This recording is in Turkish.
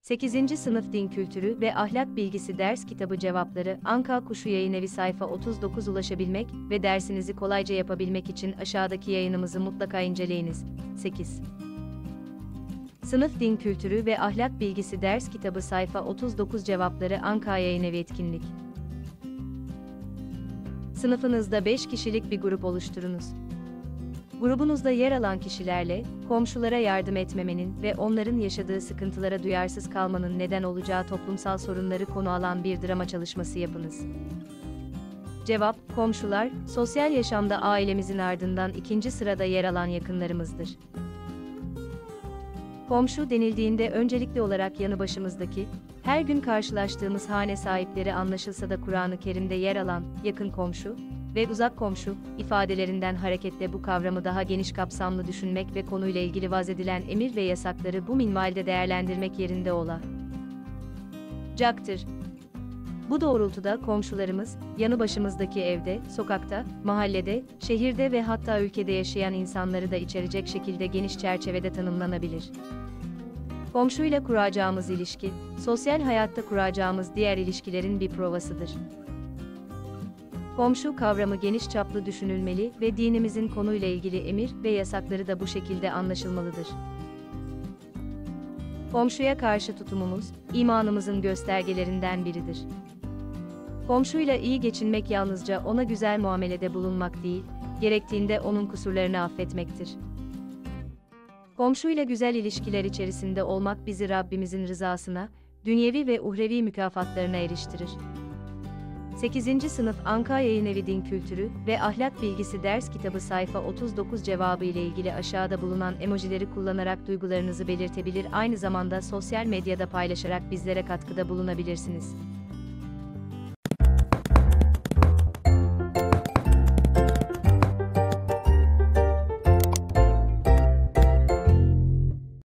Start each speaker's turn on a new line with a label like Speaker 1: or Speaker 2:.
Speaker 1: 8. Sınıf Din Kültürü ve Ahlak Bilgisi Ders Kitabı Cevapları Anka Kuşu Yayınevi sayfa 39 ulaşabilmek ve dersinizi kolayca yapabilmek için aşağıdaki yayınımızı mutlaka inceleyiniz. 8. Sınıf Din Kültürü ve Ahlak Bilgisi Ders Kitabı sayfa 39 Cevapları Anka Yayınevi Etkinlik. Sınıfınızda 5 kişilik bir grup oluşturunuz. Grubunuzda yer alan kişilerle, komşulara yardım etmemenin ve onların yaşadığı sıkıntılara duyarsız kalmanın neden olacağı toplumsal sorunları konu alan bir drama çalışması yapınız. Cevap, komşular, sosyal yaşamda ailemizin ardından ikinci sırada yer alan yakınlarımızdır. Komşu denildiğinde öncelikli olarak yanı başımızdaki, her gün karşılaştığımız hane sahipleri anlaşılsa da Kur'an-ı Kerim'de yer alan yakın komşu ve uzak komşu ifadelerinden hareketle bu kavramı daha geniş kapsamlı düşünmek ve konuyla ilgili vaz edilen emir ve yasakları bu minvalde değerlendirmek yerinde olacaktır. Bu doğrultuda komşularımız, yanı başımızdaki evde, sokakta, mahallede, şehirde ve hatta ülkede yaşayan insanları da içerecek şekilde geniş çerçevede tanımlanabilir. Komşuyla kuracağımız ilişki, sosyal hayatta kuracağımız diğer ilişkilerin bir provasıdır. Komşu kavramı geniş çaplı düşünülmeli ve dinimizin konuyla ilgili emir ve yasakları da bu şekilde anlaşılmalıdır. Komşuya karşı tutumumuz, imanımızın göstergelerinden biridir. Komşuyla iyi geçinmek yalnızca ona güzel muamelede bulunmak değil, gerektiğinde onun kusurlarını affetmektir. Komşuyla güzel ilişkiler içerisinde olmak bizi Rabbimizin rızasına, dünyevi ve uhrevi mükafatlarına eriştirir. 8. Sınıf Anka Yayınevi Din Kültürü ve Ahlak Bilgisi Ders Kitabı sayfa 39 cevabı ile ilgili aşağıda bulunan emojileri kullanarak duygularınızı belirtebilir, aynı zamanda sosyal medyada paylaşarak bizlere katkıda bulunabilirsiniz.